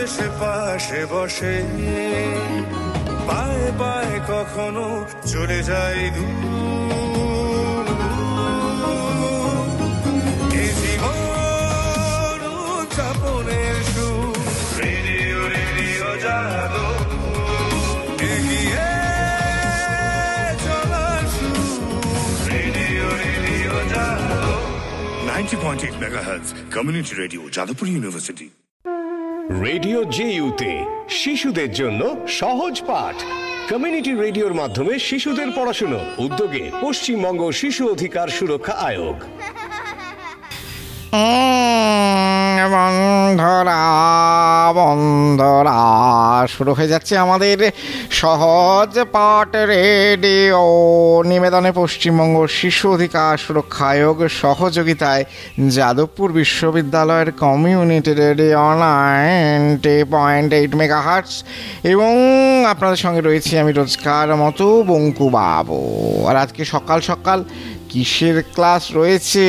এসে পাশে বসে, পায়ে পায়ে কখনো চলে যায় দূর। এ জীবন উদযাপনের সুর, রেডিও রেডিও জাদু, এগিয়ে চলার সুর, রেডিও রেডিও জাদু। 90.8 megahertz community radio, Jadavpur university. Radio জেইউতে শিশুদের জন্য সহজ পাঠ। কমিউনিটি রেডিওর মাধ্যমে শিশুদের পড়াশুনো, উদ্যোগে পশ্চিমবঙ্গ শিশু অধিকার সুরক্ষা আয়োগ। বন্ধুরা বন্ধুরা, শুরু হয়ে যাচ্ছে আমাদের সহজ পাঠ রেডিও নিবেদনে পশ্চিমবঙ্গ শিশু অধিকার সুরক্ষা আয়োগ সহযোগিতায় যাদবপুর বিশ্ববিদ্যালয়ের কমিউনিটি রেডিও 90.8 মেগাহার্টজ এবং আপনাদের সঙ্গে রয়েছি আমি রোজকার মতো বঙ্কু বাবু। আর আজকে সকাল সকাল কিসের ক্লাস রয়েছে?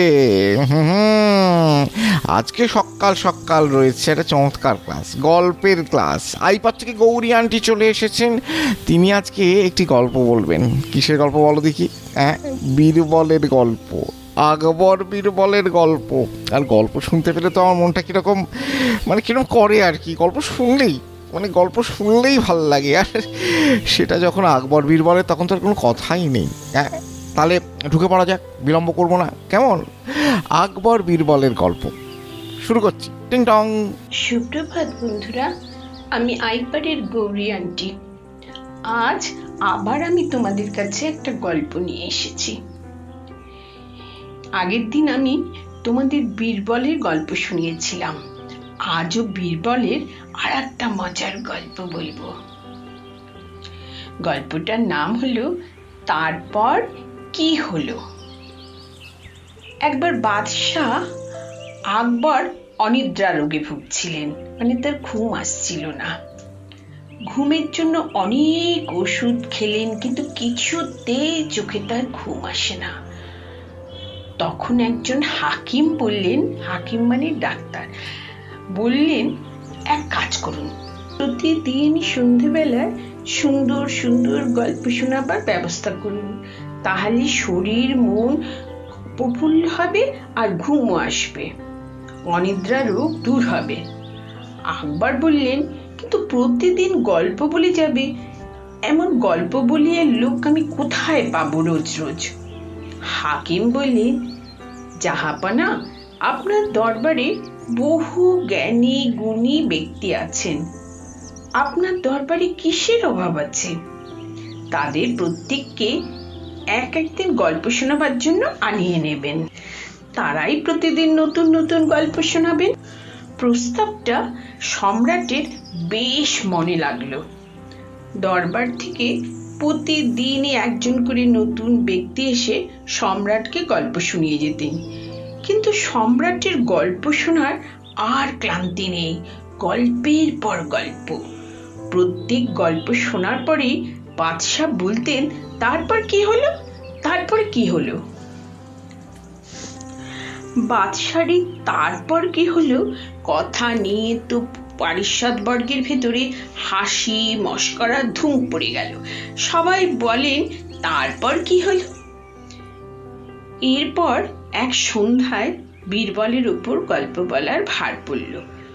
আজকে সকাল সকাল রয়েছে একটা চমৎকার ক্লাস, গল্পের ক্লাস। আইপার থেকে গৌরী আন্টি চলে এসেছেন, তিনি আজকে একটি গল্প বলবেন। কিসের গল্প বলো দেখি? বীরবলের গল্প, আকবর বীরবলের গল্প। আর গল্প শুনতে পেলে তো আমার মনটা কীরকম কীরকম করে আর কি, গল্প শুনলেই ভালো লাগে। আর সেটা যখন আকবর বীরবলের, তখন তো আর কোনো কথাই নেই। তাহলে ঢুকে পড়া যাক, বিলম্ব করবো না, কেমন? আকবর বীরবলের গল্প শুরু করছি। টিং টং। সুপ্রভাত বন্ধুরা, আমি আইপারের গৌরী আন্টি। আজ আবার আমি তোমাদের কাছে একটা গল্প নিয়ে এসেছি। আগের দিন আমি তোমাদের বীরবলের গল্প শুনিয়েছিলাম। আজও বীরবলের আর একটা মজার গল্প বলবো। গল্পটার নাম হলো তারপর কি হলো। একবার বাদশাহ আকবর অনিদ্রা রোগে ভুগছিলেন, তার ঘুম আসছিল না। ঘুমের জন্য অনেক ওষুধ খেলেন, কিন্তু কিছুতেই চোখে তার ঘুম আসে না। তখন একজন হাকিম বললেন, হাকিম মানে ডাক্তার, বললেন এক কাজ করুন, প্রতিদিন সন্ধ্যেবেলায় সুন্দর সুন্দর গল্প শোনাবার ব্যবস্থা করুন, তাহলে শরীর মন প্রফুল্ল হবে আর ঘুমও আসবে, অনিদ্রা রোগ দূর হবে। আকবর বললেন, কিন্তু প্রতিদিন গল্প বলে যাবে, এমন গল্প বলিয়ে লোক আমি কোথায় পাবো রোজ রোজ? হাকিম বললেন, জাহাপানা, আপনার দরবারে বহু জ্ঞানী গুণী ব্যক্তি আছেন, আপনার দরবারে কিসের অভাব আছে? তাদের প্রত্যেককে এক একদিন গল্প শোনাবার জন্য আনিয়ে নেবেন, তারাই প্রতিদিন নতুন নতুন গল্প শোনাবেন। প্রস্তাবটা সম্রাটের বেশ মনে লাগলো। দরবার থেকে প্রতিদিনই একজন করে নতুন ব্যক্তি এসে সম্রাটকে গল্প শুনিয়ে যেতেন, কিন্তু সম্রাটের গল্প শোনার আর ক্লান্তি নেই, গল্পের পর গল্প। প্রত্যেক গল্প শোনার পরেই বাদশাহ বলতেন, তারপর কি হলো, তারপর কি হলো। বাদশাহী তারপর কি হলো কথা নিয়ে তো পারিষদ বর্গের ভেতরে হাসি মশকরা ধুম পড়ে গেল। সবাই বলেন, তারপর কি হলো। এরপর এক সন্ধ্যায় বীরবলের উপর গল্প বলার ভার পড়ল।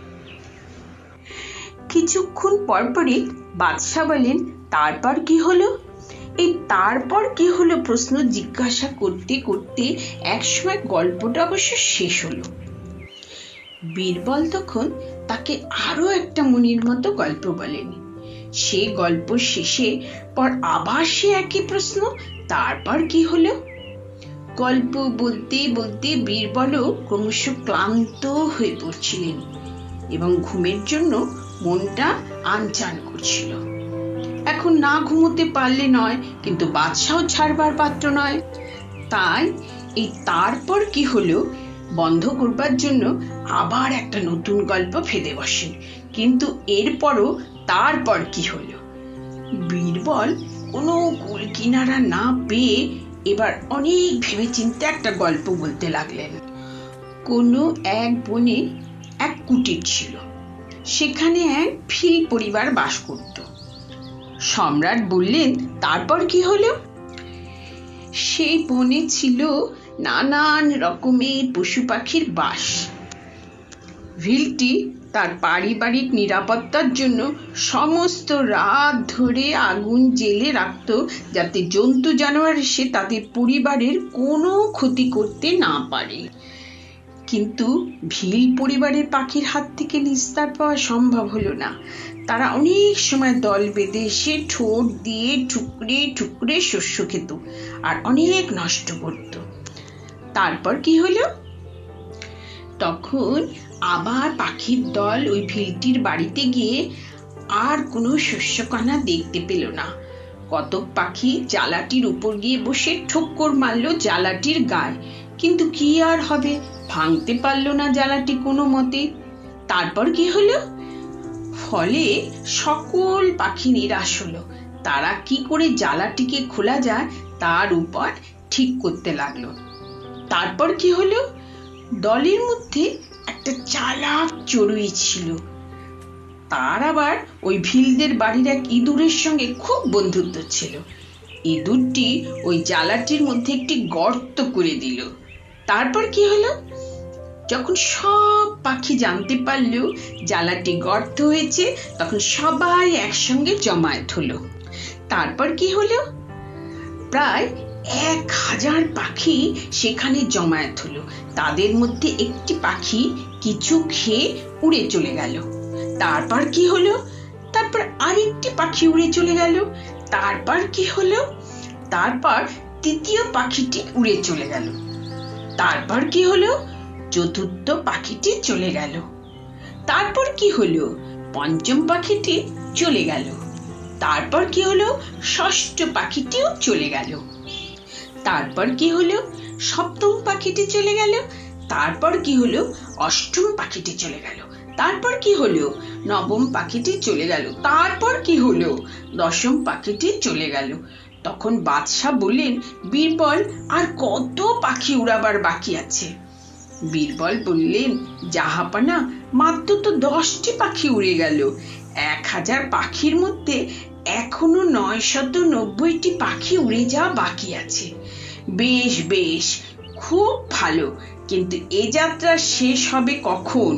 কিছুক্ষণ পরপরই বাদশাহ বলেন, তারপর কি হলো। এই তারপর কি হলো প্রশ্ন জিজ্ঞাসা করতে করতে একসময় গল্পটা অবশ্য শেষ হলো। বীরবল তখন তাকে আরো একটা মনির মতো গল্প বলেন। সে গল্প শেষে পর আবার সে একই প্রশ্ন, তারপর কি হলো। গল্প বলতে বলতে বীরবলও ক্রমশ ক্লান্ত হয়ে পড়ছিলেন এবং ঘুমের জন্য মনটা আনচান করছিল। এখন না ঘুমোতে পারলে নয়, কিন্তু বাদশাহ ছাড়বার পাত্র নয়। তাই এই তারপর কি হলো বন্ধ করবার জন্য আবার একটা নতুন গল্প ফেলে বসেন, কিন্তু এরপরও তারপর কি হলো। বীরবল কোনো কুল কিনারা না পেয়ে এবার অনেক ভেবেচিন্তে একটা গল্প বলতে লাগলেন। কোনো এক বনে এক কুটির ছিল, সেখানে এক ভিল পরিবার বাস করত। সম্রাট বললেন, তারপর কি হলো? সেই বনে ছিল নানান রকমের পশু পাখির বাস। ভিলটি তার পারিবারিক নিরাপত্তার জন্য সমস্ত রাত ধরে আগুন জ্বেলে রাখত, যাতে জন্তু জানোয়ার এসে তাদের পরিবারের কোনো ক্ষতি করতে না পারে। কিন্তু ভিল পরিবারের পাখির হাত থেকে নিস্তার পাওয়া সম্ভব হলো না। তারা অনেক সময় দল বেঁধে এসে ঠোঁট দিয়ে ঠুকরে ঠুকরে শস্য খেত আর অনেক নষ্ট করত। তারপর কি হলো? তখন আবার পাখির দল ওই ভিলটির বাড়িতে গিয়ে আর কোনো শস্যকণা দেখতে পেল না। কতক পাখি জালাটির উপর গিয়ে বসে ঠোক্কর মারলো জালাটির গায়ে, কিন্তু কি আর হবে, ভাঙতে পারলো না জালাটি কোনো মতে। তারপর কি হলো? ফলে সকল পাখি নিরাশ হলো। তারা কি করে জালাটিকে খোলা যায় তার উপায় ঠিক করতে লাগলো। তারপর কি হলো? দলের মধ্যে একটা চালাক চড়ুই ছিল। তার আবার ওই ভিলদের বাড়ির এক ইঁদুরের সঙ্গে খুব বন্ধুত্ব ছিল। ইঁদুরটি ওই জালাটির মধ্যে একটি গর্ত করে দিল। তারপর কি হলো? যখন সব পাখি জানতে পারলো জালাটি গর্ত হয়েছে, তখন সবাই একসঙ্গে জমায়েত হলো। তারপর কি হলো? প্রায় 1000 পাখি সেখানে জমায়েত হলো। তাদের মধ্যে একটি পাখি কিছু খেয়ে উড়ে চলে গেল। তারপর কি হলো? তারপর আরেকটি পাখি উড়ে চলে গেল। তারপর কি হলো? তারপর তৃতীয় পাখিটি উড়ে চলে গেল। তারপর কি হলো? চতুর্থ পাখিটি চলে গেল। তারপর কি হলো? পঞ্চম পাখিটি চলে গেল। তারপর কি হলো? ষষ্ঠ পাখিটিও চলে গেল। তারপর কি হলো? সপ্তম পাখিটি চলে গেল। তারপর কি হলো? অষ্টম পাখিটি চলে গেল। তারপর কি হলো? নবম পাখিটি চলে গেল। তারপর কি হলো? দশম পাখিটি চলে গেল। তখন বাদশা বললেন, বীরবল, আর কত পাখি উড়াবার বাকি আছে? বীরবল বললেন, জাহাপানা, মাত্র তো 10টি পাখি উড়ে গেল। 1000 পাখির মধ্যে এখনো 990টি পাখি উড়ে যাওয়া বাকি আছে। বেশ বেশ, খুব ভালো, কিন্তু এ যাত্রা শেষ হবে কখন?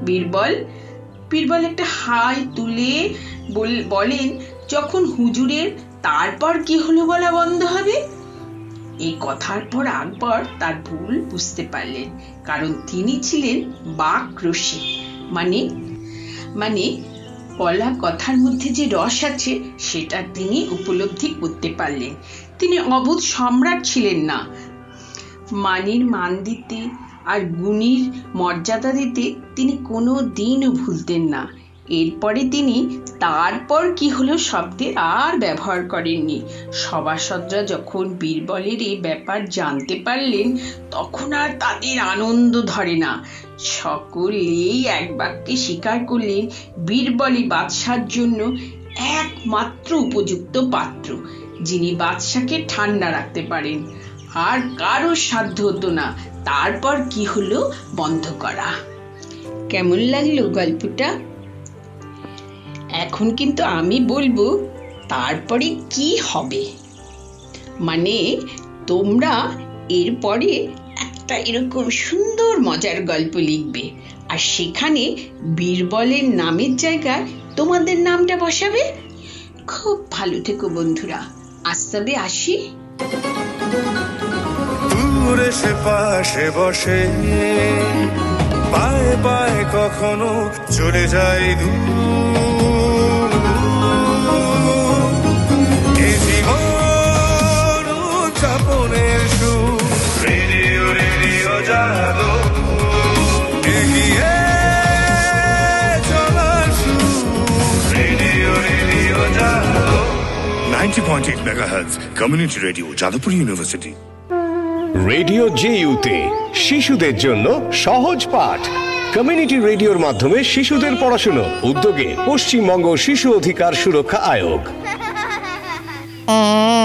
বীরবল একটা হাই তুলে বলেন, যখন হুজুরের তারপর কি হলো বলা বন্ধ হবে। এই কথার পর আকবর তার ভুল বুঝতে পারলেন, কারণ তিনি ছিলেন বাকরসিক, মানে বলা কথার মধ্যে যে রস আছে সেটা তিনি উপলব্ধি করতে পারলেন। তিনি অবুঝ সম্রাট ছিলেন না। মানির মান দিতে আর গুণীর মর্যাদা দিতে তিনি কোনো দিনও ভুলতেন না। এরপরে তিনি তারপর কি হলো শব্দের আর ব্যবহার করেননি। সভাসদরা যখন বীরবলের এই ব্যাপার জানতে পারলেন, তখন আর তাদের আনন্দ ধরে না। সকলেই এক বাক্যে স্বীকার করলেন, বীরবলই বাদশার জন্য একমাত্র উপযুক্ত পাত্র, যিনি বাদশাকে ঠান্ডা রাখতে পারেন। আর কারো সাধ্য হতো না তারপর কি হলো বন্ধ করা। কেমন লাগলো গল্পটা? এখন কিন্তু আমি বলবো তারপরে কি হবে। মানে তোমরা এরপরে একটা এরকম সুন্দর মজার গল্প লিখবে, আর সেখানে বীরবলের নামের জায়গায় তোমাদের নামটা বসাবে। খুব ভালো থেকো বন্ধুরা, আজ তবে আসি। দূরে সে পাশে বসে পায়ে পায়ে কখনো চলে যায় দূর। এ জীবন উদযাপনের সুর, রেডিও রেডিও জাদু, এগিয়ে চলার সুর, রেডিও রেডিও জাদু। 90.8 megahertz community radio, Jadavpur university. Radio জেইউতে শিশুদের জন্য সহজ পাঠ। কমিউনিটি রেডিওর মাধ্যমে শিশুদের পড়াশুনো, উদ্যোগে পশ্চিমবঙ্গ শিশু অধিকার সুরক্ষা আয়োগ।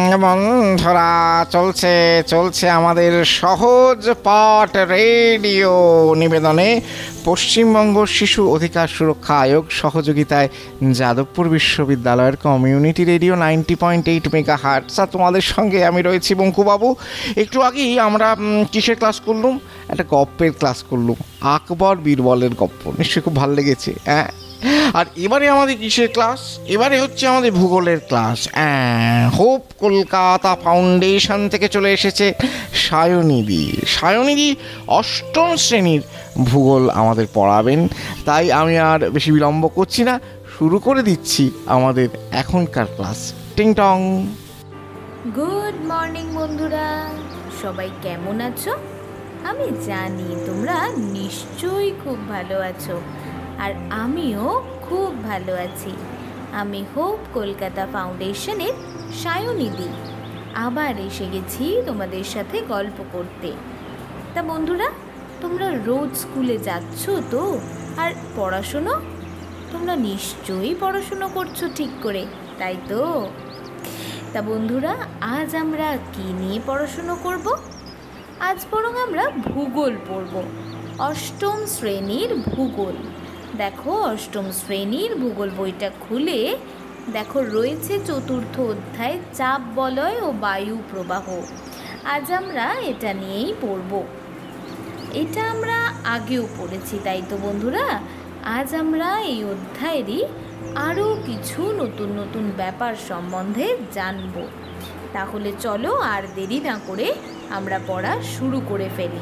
বন্ধুরা, চলছে চলছে আমাদের সহজ পাঠ রেডিও নিবেদনে পশ্চিমবঙ্গ শিশু অধিকার সুরক্ষা আয়োগ সহযোগিতায় যাদবপুর বিশ্ববিদ্যালয়ের কমিউনিটি রেডিও 90.8 মেগাহার্টজ। আর তোমাদের সঙ্গে আমি রয়েছি বঙ্কুবাবু। একটু আগেই আমরা কিসের ক্লাস করলুম? একটা গপ্পের ক্লাস করলুম, আকবর বীরবলের গপ্প। নিশ্চয়ই খুব ভালো লেগেছে, হ্যাঁ। আর এবারে আমাদের কিসের ক্লাস? এবারে হচ্ছে আমাদের ভূগোলের ক্লাস। হোপ কলকাতা ফাউন্ডেশন থেকে চলে এসেছে সায়নিধি। সায়নিধি অষ্টম শ্রেণীর ভূগোল আমাদের পড়াবেন। তাই আমি আর বেশি বিলম্ব করছি না, শুরু করে দিচ্ছি আমাদের এখনকার ক্লাস। টিং টং। গুড মর্নিং বন্ধুরা, সবাই কেমন আছো? আমি জানি তোমরা নিশ্চয়ই খুব ভালো আছো, আর আমিও খুব ভালো আছি। আমি হোপ কলকাতা ফাউন্ডেশনের সায়নিধি আবার এসে গেছি তোমাদের সাথে গল্প করতে। তা বন্ধুরা, তোমরা রোজ স্কুলে যাচ্ছ তো? আর পড়াশুনো? তোমরা নিশ্চয়ই পড়াশুনো করছো ঠিক করে, তাই তো? তা বন্ধুরা, আজ আমরা কি নিয়ে পড়াশুনো করব? আজ বরং আমরা ভূগোল পড়ব, অষ্টম শ্রেণীর ভূগোল। দেখো, অষ্টম শ্রেণীর ভূগোল বইটা খুলে দেখো, রয়েছে চতুর্থ অধ্যায় চাপ বলয় ও বায়ু প্রবাহ। আজ আমরা এটা নিয়েই পড়ব। এটা আমরা আগেও পড়েছি, তাই তো বন্ধুরা? আজ আমরা এই অধ্যায়েরই আরও কিছু নতুন নতুন ব্যাপার সম্বন্ধে জানব। তাহলে চলো আর দেরি না করে আমরা পড়া শুরু করে ফেলি।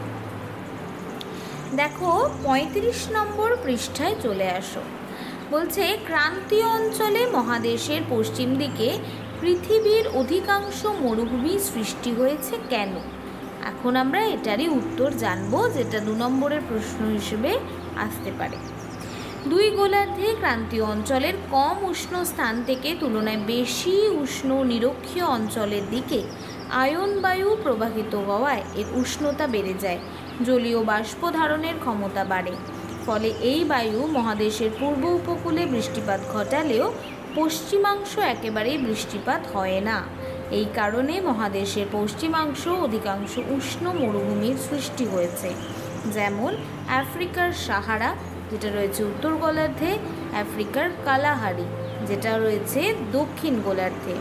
দেখো, 35 নম্বর পৃষ্ঠায় চলে আসো। বলছে, ক্রান্তীয় অঞ্চলে মহাদেশের পশ্চিম দিকে পৃথিবীর অধিকাংশ মরুভূমি সৃষ্টি হয়েছে কেন? এখন আমরা এটারই উত্তর জানবো, যেটা 2 নম্বরের প্রশ্ন হিসেবে আসতে পারে। 2 গোলার্ধে ক্রান্তীয় অঞ্চলের কম উষ্ণ স্থান থেকে তুলনায় বেশি উষ্ণ নিরক্ষীয় অঞ্চলের দিকে আয়ন বায়ু প্রবাহিত হওয়ায় এর উষ্ণতা বেড়ে যায়, জলীয় বাষ্প ধারণের ক্ষমতা বাড়ে। ফলে এই বায়ু মহাদেশের পূর্ব উপকূলে বৃষ্টিপাত ঘটালেও পশ্চিমাংশ একেবারেই বৃষ্টিপাত হয় না। এই কারণে মহাদেশের পশ্চিমাংশ অধিকাংশ উষ্ণ মরুভূমির সৃষ্টি হয়েছে, যেমন আফ্রিকার সাহারা যেটা রয়েছে উত্তর গোলার্ধে, আফ্রিকার কালাহারি যেটা রয়েছে দক্ষিণ গোলার্ধে।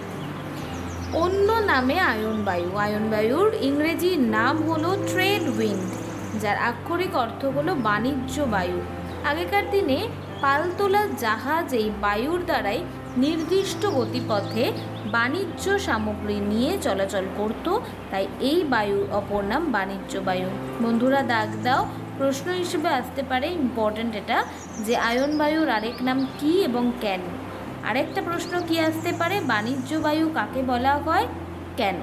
অন্য নামে আয়ন বায়ু। আয়ন বায়ুর ইংরেজি নাম হলো ট্রেড উইন্ড, যার আক্ষরিক অর্থ হলো বাণিজ্য বায়ু। আগেকার দিনে পালতোলা জাহাজ এই বায়ুর দ্বারাই নির্দিষ্ট গতিপথে বাণিজ্য সামগ্রী নিয়ে চলাচল করত, তাই এই বায়ুর অপর নাম বাণিজ্য বায়ু। বন্ধুরা দাগ দাও, প্রশ্ন হিসেবে আসতে পারে ইম্পর্ট্যান্ট এটা, যে আয়ন বায়ুর আরেক নাম কি এবং কেন। আরেকটা প্রশ্ন কি আসতে পারে, বাণিজ্য বায়ু কাকে বলা হয়, কেন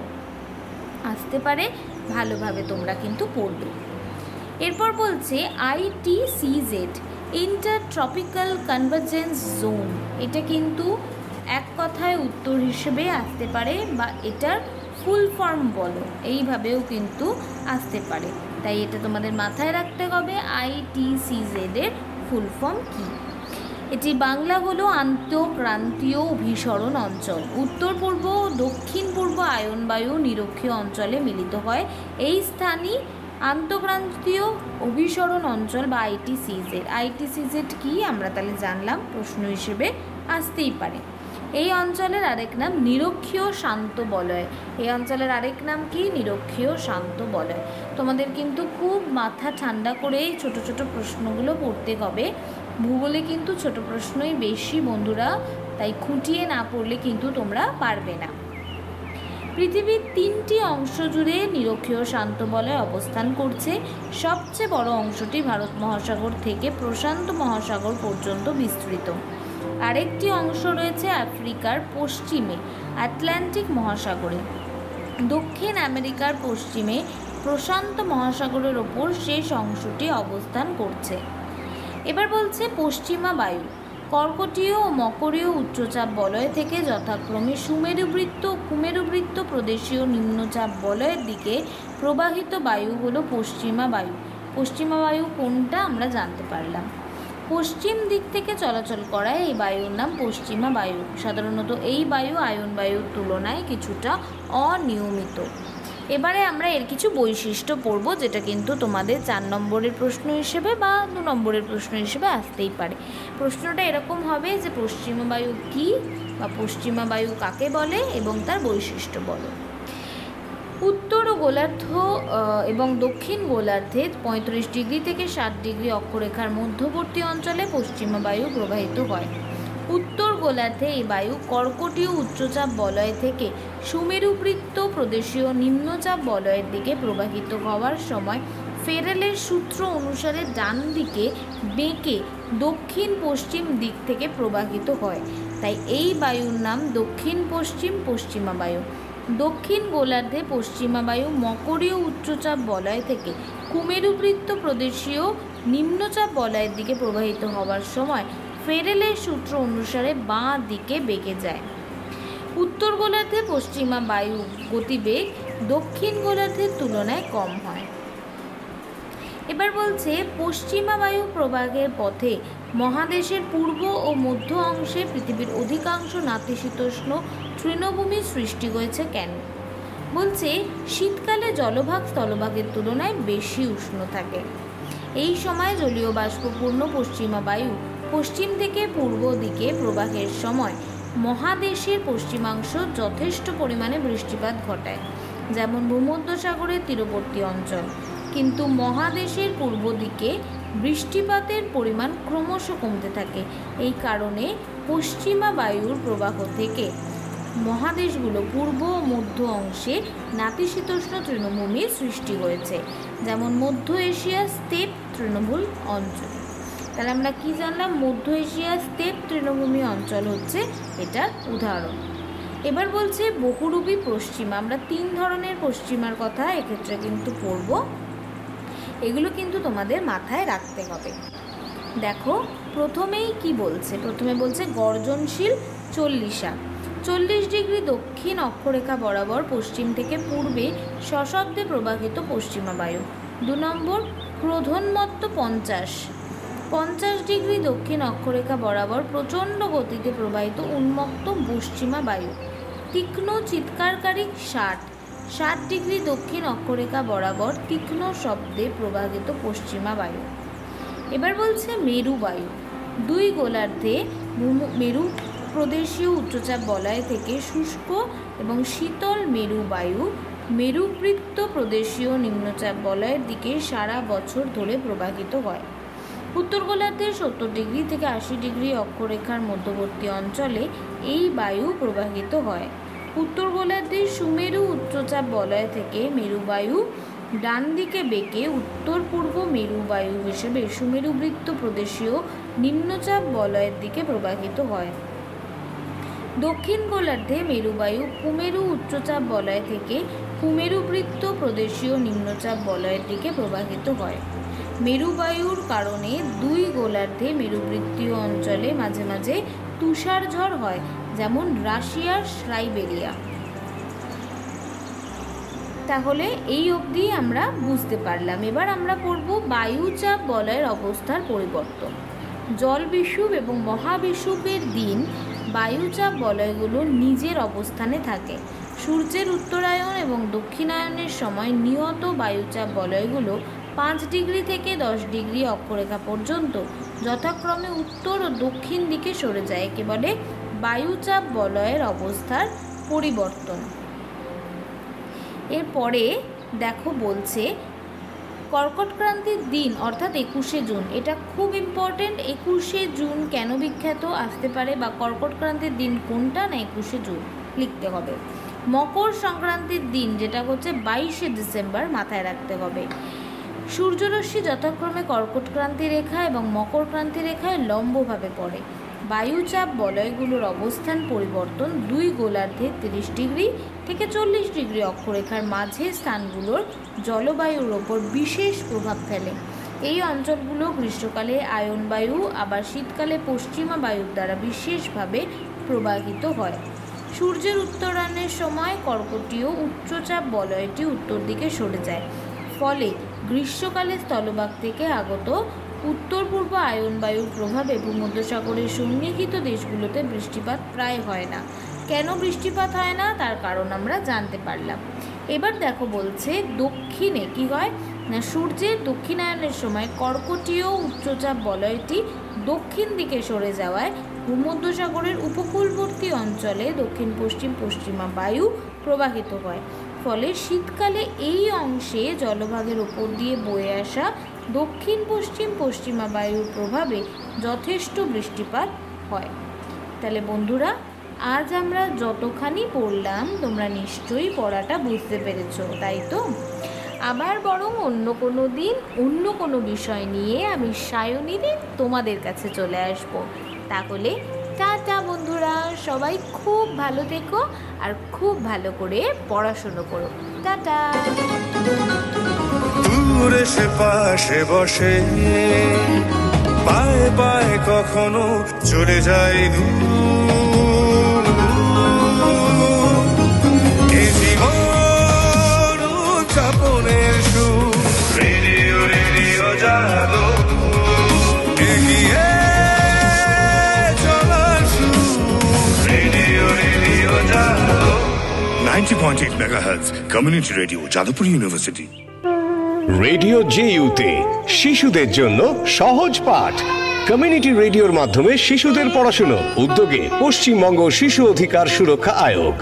আসতে পারে। ভালোভাবে তোমরা কিন্তু পড়বে। এরপর বলছে ITCZ, inter tropical convergence zone. এটা কিন্তু এক কথায় উত্তর হিসেবে আসতে পারে, বা এটার ফুল ফর্ম বলো, এইভাবেও কিন্তু আসতে পারে। তাই এটা তোমাদের মাথায় রাখতে হবে, ITCZ এর ফুল ফর্ম কী। এটি বাংলা হলো আন্তঃক্রান্তীয় অভিসরণ অঞ্চল। উত্তর পূর্ব ও দক্ষিণ পূর্ব আয়ন বায়ু নিরক্ষীয় অঞ্চলে মিলিত হয়। এই স্থানই আন্তঃক্রান্তীয় অভিসরণ অঞ্চল বা ITCZ। ITCZ কি আমরা তাহলে জানলাম, প্রশ্ন হিসেবে আসতেই পারে। এই অঞ্চলের আরেক নাম নিরক্ষীয় শান্ত বলয়। এই অঞ্চলের আরেক নাম কি, নিরক্ষীয় শান্ত বলয়। তোমাদের কিন্তু খুব মাথা ঠান্ডা করে এই ছোট ছোট প্রশ্নগুলো পড়তে হবে। ভূগোলে কিন্তু ছোট প্রশ্নই বেশি বন্ধুরা, তাই খুঁটিয়ে না পড়লে কিন্তু তোমরা পারবে না। পৃথিবীর 3টি অংশ জুড়ে নিরক্ষীয় শান্ত বলয় অবস্থান করছে। সবচেয়ে বড় অংশটি ভারত মহাসাগর থেকে প্রশান্ত মহাসাগর পর্যন্ত বিস্তৃত। আরেকটি অংশ রয়েছে আফ্রিকার পশ্চিমে আটলান্টিক মহাসাগরে। দক্ষিণ আমেরিকার পশ্চিমে প্রশান্ত মহাসাগরের ওপর শেষ অংশটি অবস্থান করছে। এবার বলছে পশ্চিমা বায়ু। কর্কটীয় ও মকরীয় উচ্চচাপ বলয় থেকে যথাক্রমে কুমেরুবৃত্ত প্রদেশীয় নিম্নচাপ বলয়ের দিকে প্রবাহিত বায়ু হলো পশ্চিমা বায়ু। পশ্চিমা বায়ু কোনটা আমরা জানতে পারলাম। পশ্চিম দিক থেকে চলাচল করায় এই বায়ুর নাম পশ্চিমা বায়ু। সাধারণত এই বায়ু আয়ন বায়ুর তুলনায় কিছুটা অনিয়মিত। এবারে আমরা এর কিছু বৈশিষ্ট্য পড়ব, যেটা কিন্তু তোমাদের 4 নম্বরের প্রশ্ন হিসেবে বা 2 নম্বরের প্রশ্ন হিসেবে আসতেই পারে। প্রশ্নটা এরকম হবে যে পশ্চিমা বায়ু কী বা পশ্চিমা বায়ু কাকে বলে এবং তার বৈশিষ্ট্য বলো। উত্তর গোলার্ধ এবং দক্ষিণ গোলার্ধে 35 ডিগ্রি থেকে 60 ডিগ্রি অক্ষরেখার মধ্যবর্তী অঞ্চলে পশ্চিমা বায়ু প্রবাহিত হয়। উত্তর গোলার্ধে এই বায়ু কর্কটীয় উচ্চচাপ বলয় থেকে সুমেরুবৃত্ত প্রদেশীয় নিম্নচাপ বলয়ের দিকে প্রবাহিত হওয়ার সময় ফেরেলের সূত্র অনুসারে ডান দিকে বেঁকে দক্ষিণ পশ্চিম দিক থেকে প্রবাহিত হয়। তাই এই বায়ুর নাম দক্ষিণ পশ্চিম পশ্চিমা বায়ু। দক্ষিণ গোলার্ধে পশ্চিমা বায়ু মকরীয় উচ্চচাপ বলয় থেকে কুমেরুবৃত্ত প্রদেশীয় নিম্নচাপ বলয়ের দিকে প্রবাহিত হওয়ার সময় ফেরেলের সূত্র অনুসারে বাঁ দিকে বেঁকে যায়। উত্তর গোলার্ধে পশ্চিমা বায়ু গতিবেগ দক্ষিণ গোলার্ধের তুলনায় কম হয়। এবার বলছে পশ্চিমা বায়ু প্রবাহের পথে মহাদেশের পূর্ব ও মধ্য অংশে পৃথিবীর অধিকাংশ নাতিশীতোষ্ণ তৃণভূমির সৃষ্টি হয়েছে কেন? বলছে শীতকালে জলভাগ স্থলভাগের তুলনায় বেশি উষ্ণ থাকে। এই সময় জলীয় বাষ্পপূর্ণ পশ্চিমা বায়ু পশ্চিম থেকে পূর্ব দিকে প্রবাহের সময় মহাদেশের পশ্চিমাংশ যথেষ্ট পরিমাণে বৃষ্টিপাত ঘটায়, যেমন ভূমধ্যসাগরের তীরবর্তী অঞ্চল। কিন্তু মহাদেশের পূর্ব দিকে বৃষ্টিপাতের পরিমাণ ক্রমশ কমতে থাকে। এই কারণে পশ্চিমা বায়ুর প্রবাহ থেকে মহাদেশগুলো পূর্ব ও মধ্য অংশে নাতিশীতোষ্ণ তৃণভূমির সৃষ্টি হয়েছে, যেমন মধ্য এশিয়ার স্টেপ তৃণভূমি অঞ্চল। তাহলে আমরা কি জানলাম? মধ্য এশিয়ার স্টেপ তৃণভূমি অঞ্চল হচ্ছে এটার উদাহরণ। এবার বলছে বহুরূপী পশ্চিমা। আমরা 3 ধরনের পশ্চিমার কথা এক্ষেত্রে কিন্তু পড়ব, এগুলো কিন্তু তোমাদের মাথায় রাখতে হবে। দেখো প্রথমেই কি বলছে, প্রথমে বলছে গর্জনশীল 40 ডিগ্রি দক্ষিণ অক্ষরেখা বরাবর পশ্চিম থেকে পূর্বে সশব্দে প্রবাহিত পশ্চিমা বায়ু। 2 নম্বর ক্রোধোন্মত্ত 50 ডিগ্রি দক্ষিণ অক্ষরেখা বরাবর প্রচণ্ড গতিতে প্রবাহিত উন্মত্ত পশ্চিমা বায়ু। তীক্ষ্ণ চিৎকারকারী 60 ডিগ্রি দক্ষিণ অক্ষরেখা বরাবর তীক্ষ্ণ শব্দে প্রবাহিত পশ্চিমা বায়ু। এবার বলছে মেরু বায়ু। 2 গোলার্ধে মেরু প্রদেশীয় উচ্চচাপ বলয় থেকে শুষ্ক এবং শীতল মেরু বায়ু মেরুবৃত্ত প্রদেশীয় নিম্নচাপ বলয়ের দিকে সারা বছর ধরে প্রবাহিত হয়। উত্তর গোলার্ধের 70 ডিগ্রি থেকে 80 ডিগ্রি অক্ষরেখার মধ্যবর্তী অঞ্চলে এই বায়ু প্রবাহিত হয়। উত্তর গোলার্ধের সুমেরু উচ্চচাপ বলয় থেকে মেরুবায়ু ডান দিকে বেঁকে উত্তর পূর্ব মেরুবায়ু হিসেবে সুমেরুবৃত্ত প্রদেশীয় নিম্নচাপ বলয়ের দিকে প্রবাহিত হয়। দক্ষিণ গোলার্ধে মেরুবায়ু কুমেরু উচ্চচাপ বলয় থেকে কুমেরুবৃত্ত প্রদেশীয় নিম্নচাপ বলয়ের দিকে প্রবাহিত হয়। মেরুবায়ুর কারণে 2 গোলার্ধে মেরুবৃত্তীয় অঞ্চলে মাঝে মাঝে তুষারঝড় হয়, যেমন রাশিয়ার সাইবেরিয়া। তাহলে এই অবধি আমরা বুঝতে পারলাম। এবার আমরা পড়ব বায়ুচাপ বলয়ের অবস্থার পরিবর্তন। জল বিষুব এবং মহাবিষুবের দিন বায়ুচাপ বলয়গুলো নিজের অবস্থানে থাকে। সূর্যের উত্তরায়ণ এবং দক্ষিণায়নের সময় নিয়ত বায়ুচাপ বলয়গুলো 5 ডিগ্রি থেকে 10 ডিগ্রি অক্ষরেখা পর্যন্ত যথাক্রমে উত্তর ও দক্ষিণ দিকে সরে যায়। একে বলে বায়ুচাপ বলয়ের অবস্থার পরিবর্তন। এরপরে দেখো বলছে কর্কটক্রান্তির দিন অর্থাৎ 21শে জুন। এটা খুব ইম্পর্টেন্ট। 21শে জুন কেন বিখ্যাত আসতে পারে, বা কর্কটক্রান্তির দিন কোনটা, না 21শে জুন লিখতে হবে। মকর সংক্রান্তির দিন যেটা হচ্ছে 22শে ডিসেম্বর, মাথায় রাখতে হবে। সূর্যরশ্মি যথাক্রমে কর্কটক্রান্তি রেখা এবং মকরক্রান্তি রেখায় লম্বভাবে পড়ে। বায়ুচাপ বলয়গুলোর অবস্থান পরিবর্তন 2 গোলার্ধে 30 ডিগ্রি থেকে 40 ডিগ্রি অক্ষরেখার মাঝে স্থানগুলোর জলবায়ুর ওপর বিশেষ প্রভাব ফেলে। এই অঞ্চলগুলো গ্রীষ্মকালে আয়ন বায়ু আবার শীতকালে পশ্চিমা বায়ুর দ্বারা বিশেষভাবে প্রবাহিত হয়। সূর্যের উত্তরায়ণের সময় কর্কটীয় উচ্চচাপ বলয়টি উত্তর দিকে সরে যায়, ফলে গ্রীষ্মকালে স্থলভাগ থেকে আগত উত্তর পূর্ব আয়ন বায়ুর প্রভাবে ভূমধ্যসাগরের সন্নিহিত দেশগুলোতে বৃষ্টিপাত প্রায় হয় না। কেন বৃষ্টিপাত হয় না তার কারণ আমরা জানতে পারলাম। এবার দেখো বলছে দক্ষিণে কি হয় না, সূর্যের দক্ষিণায়নের সময় কর্কটীয় উচ্চচাপ বলয়টি দক্ষিণ দিকে সরে যাওয়ায় ভূমধ্যসাগরের উপকূলবর্তী অঞ্চলে দক্ষিণ পশ্চিম পশ্চিমা বায়ু প্রবাহিত হয়। ফলে শীতকালে এই অংশে জলভাগের ওপর দিয়ে বয়ে আসা দক্ষিণ পশ্চিম পশ্চিমা বায়ুর প্রভাবে যথেষ্ট বৃষ্টিপাত হয়। তাহলে বন্ধুরা, আজ আমরা যতখানি পড়লাম তোমরা নিশ্চয়ই পড়াটা বুঝতে পেরেছো, তাই তো? আবার বরং অন্য কোনো দিন অন্য কোনো বিষয় নিয়ে আমি সায়নীতে তোমাদের কাছে চলে আসবো। তাহলে টাটা বন্ধুরা, সবাই খুব ভালো থেকো আর খুব ভালো করে পড়াশুনো করো। টাটা। দূরে সে পাশে বসে পায়ে পায়ে কখনো চলে যায় দূর। এ জীবন উদযাপনের সুর, রেডিও রেডিও জাদু এগিয়ে চলার সুর, রেডিও রেডিও জাদু 90.8 megahertz community radio Jadavpur university. Radio জেইউতে শিশুদের জন্য সহজ পাঠ। কমিউনিটি রেডিওর মাধ্যমে শিশুদের পড়াশুনো, উদ্যোগে পশ্চিমবঙ্গ শিশু অধিকার সুরক্ষা আয়োগ।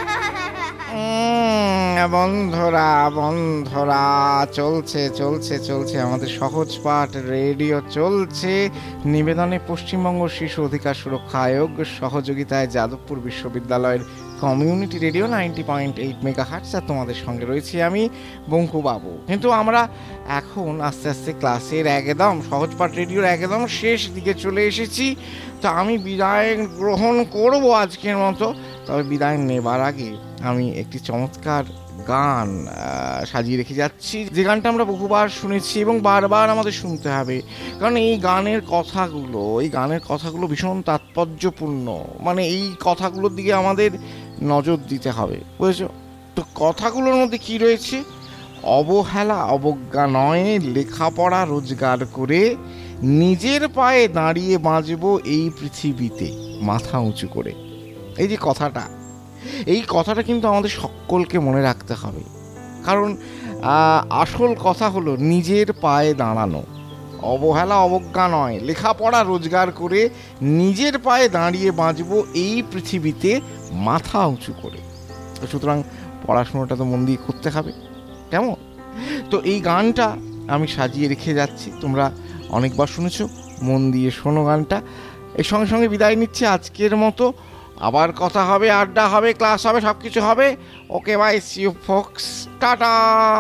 বন্ধুরা বন্ধুরা, চলছে চলছে চলছে আমাদের সহজ পাঠ রেডিও চলছে নিবেদনে পশ্চিমবঙ্গ শিশু অধিকার সুরক্ষা আয়োগ সহযোগিতায় যাদবপুর বিশ্ববিদ্যালয়ের কমিউনিটি রেডিও 90.8 মেগাহার্টজ। আর তোমাদের সঙ্গে রয়েছি আমি বঙ্কু বাবু। কিন্তু আমরা এখন আস্তে আস্তে ক্লাসের একদম সহজ পাঠ রেডিওর একদম শেষ দিকে চলে এসেছি। তো আমি বিদায় গ্রহণ করব আজকের মতো। তবে বিদায় নেবার আগে আমি একটি চমৎকার গান সাজিয়ে রেখে যাচ্ছি, যে গানটা আমরা বহুবার শুনেছি এবং বারবার আমাদের শুনতে হবে, কারণ এই গানের কথাগুলো ভীষণ তাৎপর্যপূর্ণ। মানে এই কথাগুলোর দিকে আমাদের নজর দিতে হবে, বুঝেছো তো? কথাগুলোর মধ্যে কি রয়েছে? অবহেলা অবজ্ঞা নয়, লেখাপড়া রোজগার করে নিজের পায়ে দাঁড়িয়ে বাঁচবো এই পৃথিবীতে মাথা উঁচু করে। এই যে কথাটা কিন্তু আমাদের সকলকে মনে রাখতে হবে, কারণ আসল কথা হলো নিজের পায়ে দাঁড়ানো। অবহেলা অবজ্ঞা নয়, লেখাপড়া রোজগার করে নিজের পায়ে দাঁড়িয়ে বাঁচবো এই পৃথিবীতে মাথা উঁচু করে। সুতরাং পড়াশোনাটা তো মন দিয়ে করতে হবে, কেমন? তো এই গানটা আমি সাজিয়ে রেখে যাচ্ছি, তোমরা অনেকবার শুনেছো, মন দিয়ে শোনো গানটা। এর সঙ্গে সঙ্গে বিদায় নিচ্ছি আজকের মতো। আবার কথা হবে, আড্ডা হবে, ক্লাস হবে, সব কিছু হবে। Okay bye, see you folks, tata.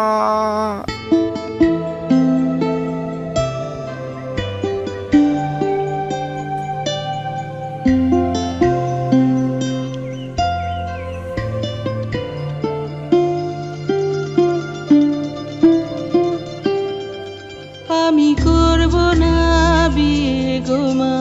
আমি করব না বিয়ে গো মা,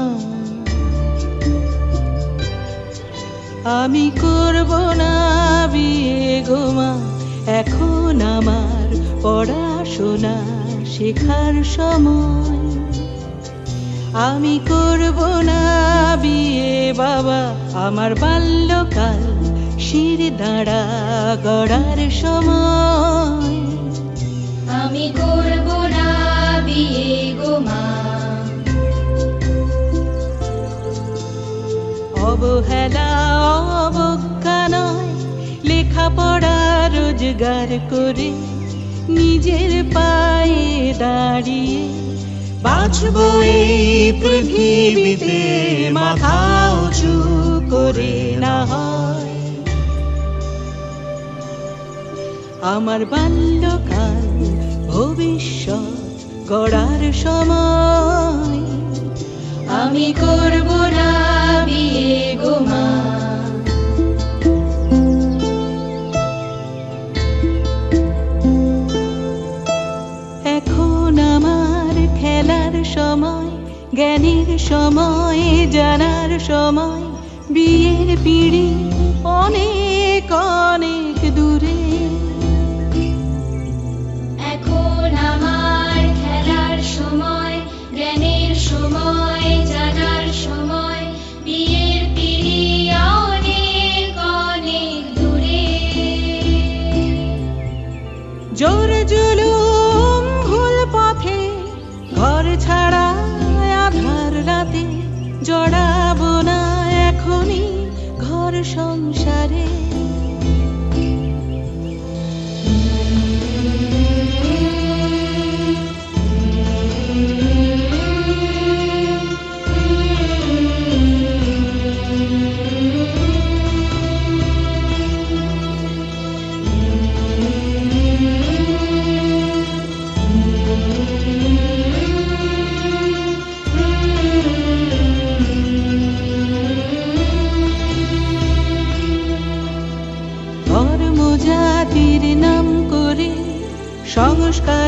আমি করব না বিয়ে গো মা, এখন আমার পড়াশোনা শেখার সময়। আমি করব না বিয়ে বাবা, আমার বাল্যকাল শির দাঁড়া গড়ার সময়। আমি করব না বিয়ে গো মা, অবহেলা অবজ্ঞা নয়, লেখাপড়া রোজগার করে নিজের পায়ে দাঁড়িয়ে বাঁচবো এই পৃথিবীতে মাথা উঁচু করে না হয়। আমার বাল্যকাল ভবিষ্যৎ গড়ার সময়। আমি করব না বিয়ে গো মা, এখন আমার খেলার সময়, জ্ঞানের সময়, জানার সময়। বিয়ের পিঁড়ি অনেক অনেক দূরে, এখন আমার খেলার সময়, জ্ঞান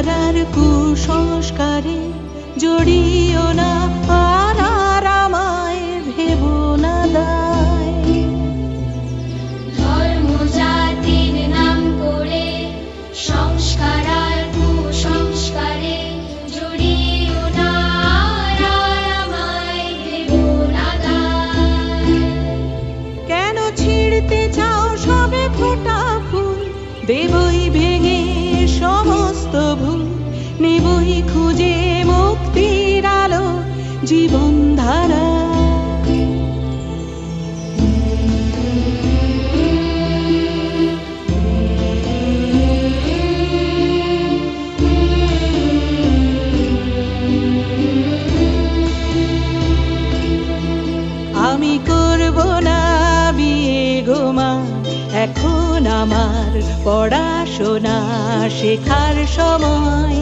ধারার কুসংস্কারে জড়িও না, আর আমায় ভেবো না দায়। ধর্ম জাতির নাম করে সংস্কার আর কুসংস্কারে জড়িও না, আর আমায় ভেবো না দায়। কেন ছিঁড়তে চাও সবে ফোটা ফুল, দেবই ভেঙে সমস্ত ভুল, নেবই খুঁজে মুক্তির আলো জীবন ধারা। আমি করব না বিয়ে গো মা, এখন আমার পড়াশোনা শেখার সময়।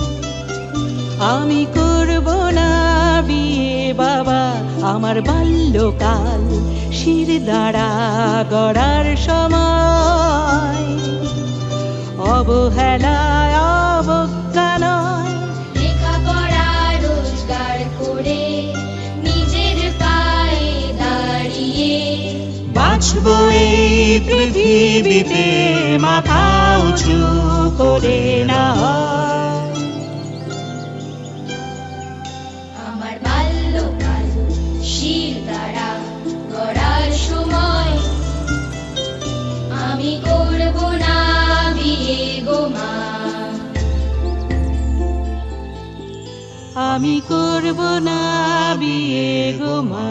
আমি করব না বিয়ে বাবা, আমার বাল্যকাল শির দাঁড়া গড়ার সময়। অবহেলায় অবজ্ঞা নয়, লেখাপড়া রোজগার করে নিজের পায়ে দাঁড়িয়ে বাঁচবো এই পৃথিবীতে মাথা উঁচু করে না। আমার বাল্যকাল শির দাঁড়া গড়ার সময়। আমি করব না বিয়ে গো মা, আমি করব না বিয়ে গো মা,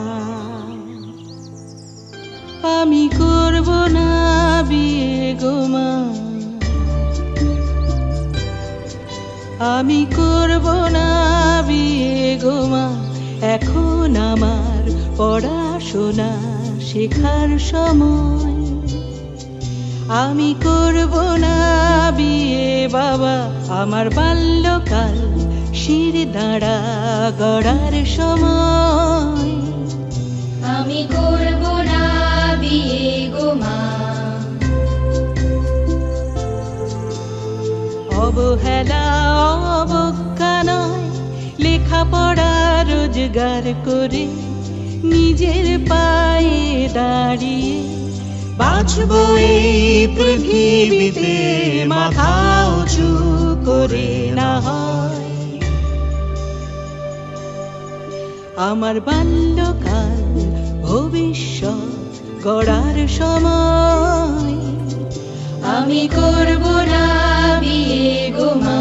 আমি করব না বিয়ে গো মা, আমি করব না বিয়ে গো মা, এখন আমার পড়াশোনা শেখার সময়। আমি করব না বিয়ে বাবা, আমার বাল্যকাল শির দাঁড়া গড়ার সময়। আমি করব না বিয়ে গো মা, অবহেলা অবজ্ঞা নয়, লেখাপড়া রোজগার করে নিজের পায়ে দাঁড়িয়ে বাঁচবো এই পৃথিবীতে মাথা উঁচু করে না হয়। আমার বাল্যকাল ভবিষ্যৎ গড়ার সময়। আমি করব না বিয়ে গো মা,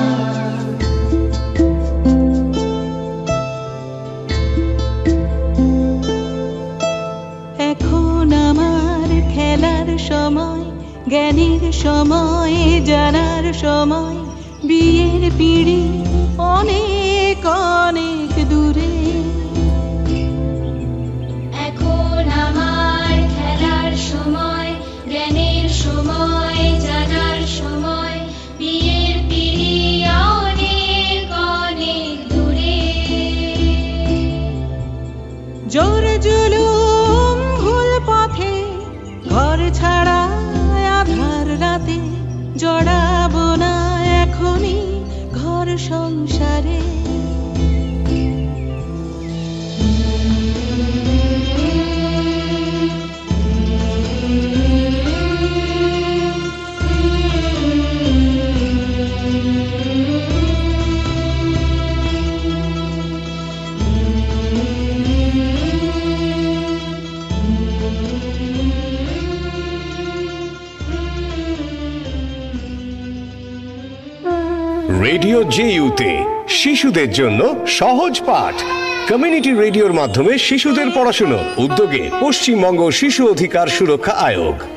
এখন আমার খেলার সময়, জ্ঞানের সময়, জানার সময়। বিয়ের পিঁড়ি অনেক অনেক দূরে, এখন আমার খেলার সময়, জ্ঞানের সময়, জানার সময়। বিয়ের পিঁড়ি অনেক অনেক দূরে, জোর জুলুম ভুল পথে ঘর ছাড়া আধার রাতে জড়াবো না এখনই ঘর সংসারে। রেডিও জেইউতে শিশুদের জন্য সহজ পাঠ। কমিউনিটি রেডিওর মাধ্যমে শিশুদের পড়াশুনো, উদ্যোগে পশ্চিমবঙ্গ শিশু অধিকার সুরক্ষা আয়োগ।